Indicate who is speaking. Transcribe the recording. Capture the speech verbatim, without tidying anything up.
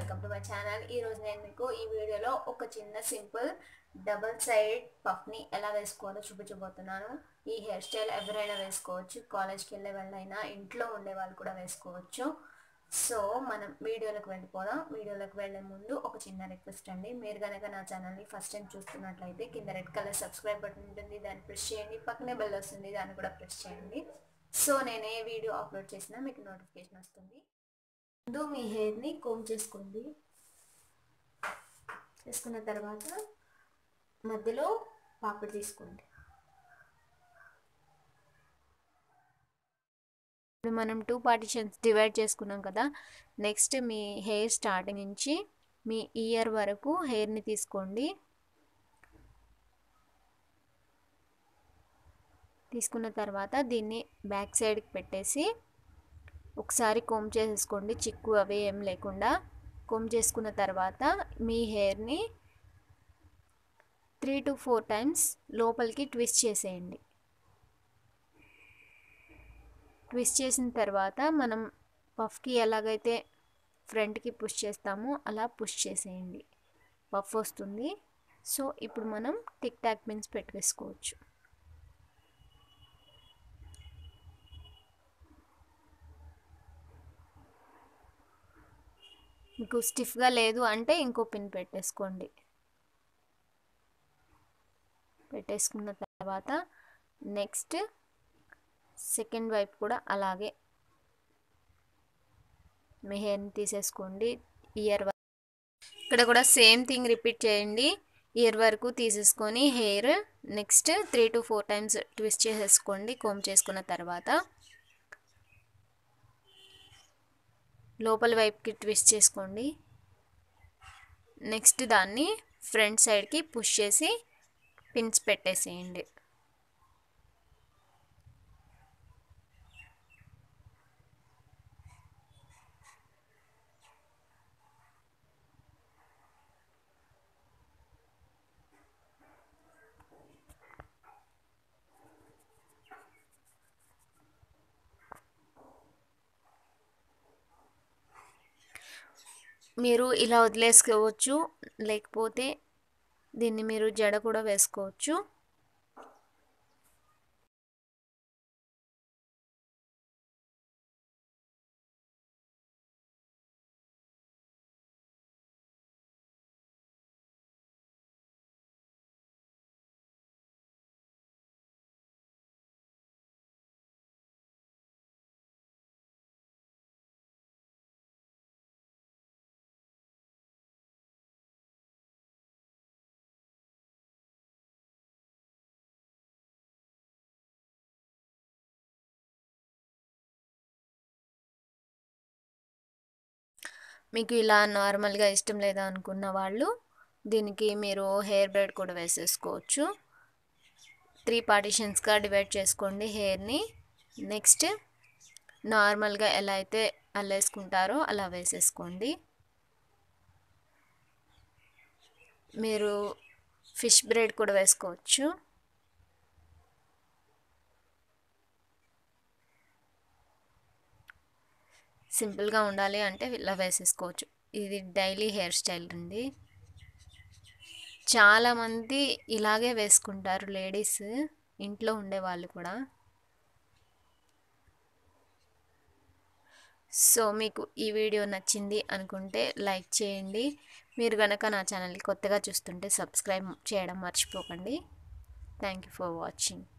Speaker 1: Welcome to my channel. ఈ రోజు నేను మీకు ఈ వీడియోలో ఒక చిన్న సింపుల్ డబుల్ సైడ్ పఫ్ ని ఎలా వేసుకోవాలో చూపించబోతున్నాను. ఈ హెయిర్ స్టైల్ ఎవరైనా వేసుకోవచ్చు, కాలేజ్కి వెళ్ళే వాళ్ళైనా, ఇంట్లో ఉండే వాళ్ళు కూడా వేసుకోవచ్చు. సో మనం వీడియోలోకి వెళ్ళిపోదాం. వీడియోలోకి వెళ్ళే ముందు ఒక చిన్న రిక్వెస్ట్ అండి, మీరు కనుక నా ఛానల్ని ఫస్ట్ టైం చూస్తున్నట్లయితే కింద రెడ్ కలర్ సబ్స్క్రైబ్ బటన్ ఉంటుంది, దాన్ని ప్రెస్ చేయండి. పక్కనే బెల్ వస్తుంది, దాన్ని కూడా ప్రెస్ చేయండి. సో నేను ఏ వీడియో అప్లోడ్ చేసినా మీకు నోటిఫికేషన్ వస్తుంది. ముందు మీ హెయిర్ని కోమ్ చేసుకోండి. చేసుకున్న తర్వాత మధ్యలో పాపిడి తీసుకోండి. ఇప్పుడు మనం టూ పార్టిషన్స్ డివైడ్ చేసుకున్నాం కదా. నెక్స్ట్ మీ హెయిర్ స్టార్టింగ్ నుంచి మీ ఇయర్ వరకు హెయిర్ని తీసుకోండి. తీసుకున్న తర్వాత దీన్ని బ్యాక్ సైడ్కి పెట్టేసి ఒకసారి కోమ్ చేసేసుకోండి, చిక్కు అవి ఏం లేకుండా. కోమ్ చేసుకున్న తర్వాత మీ హెయిర్ని త్రీ టు ఫోర్ టైమ్స్ లోపలికి ట్విస్ట్ చేసేయండి. ట్విస్ట్ చేసిన తర్వాత మనం పఫ్కి ఎలాగైతే ఫ్రంట్కి పుష్ చేస్తామో అలా పుష్ చేసేయండి, పఫ్ వస్తుంది. సో ఇప్పుడు మనం టిక్ టాక్ పిన్స్ పెట్టేసుకోవచ్చు. మీకు స్టిఫ్గా లేదు అంటే ఇంకో పిన్ పెట్టేసుకోండి. పెట్టేసుకున్న తర్వాత నెక్స్ట్ సెకండ్ వైపు కూడా అలాగే మీ హెయిర్ని తీసేసుకోండి. ఇయర్ వరకు ఇక్కడ కూడా సేమ్ థింగ్ రిపీట్ చేయండి. ఇయర్ వరకు తీసేసుకొని hair next three to four times twist చేసేసుకోండి. కోమ్ చేసుకున్న తర్వాత లోపల వైపుకి ట్విస్ట్ చేసుకోండి. నెక్స్ట్ దాన్ని ఫ్రంట్ సైడ్కి పుష్ చేసి పిన్స్ పెట్టేసేయండి. మీరు ఇలా వదిలేసుకోవచ్చు, లేకపోతే దీన్ని మీరు జడ కూడా వేసుకోవచ్చు. మీకు ఇలా నార్మల్గా ఇష్టం లేదా అనుకున్న వాళ్ళు దీనికి మీరు హెయిర్ బ్రైడ్ కూడా వేసేసుకోవచ్చు. త్రీ పార్టిషన్స్గా డివైడ్ చేసుకోండి హెయిర్ని. నెక్స్ట్ నార్మల్గా ఎలా అయితే అల్లేసుకుంటారో అలా వేసేసుకోండి. మీరు ఫిష్ బ్రైడ్ కూడా వేసుకోవచ్చు. సింపుల్గా ఉండాలి అంటే ఇలా వేసేసుకోవచ్చు. ఇది డైలీ హెయిర్ స్టైల్ అండి. చాలామంది ఇలాగే వేసుకుంటారు, లేడీస్ ఇంట్లో ఉండే వాళ్ళు కూడా. సో మీకు ఈ వీడియో నచ్చింది అనుకుంటే లైక్ చేయండి. మీరు కనుక నా ఛానల్ని కొత్తగా చూస్తుంటే సబ్స్క్రైబ్ చేయడం మర్చిపోకండి. Thank you for watching.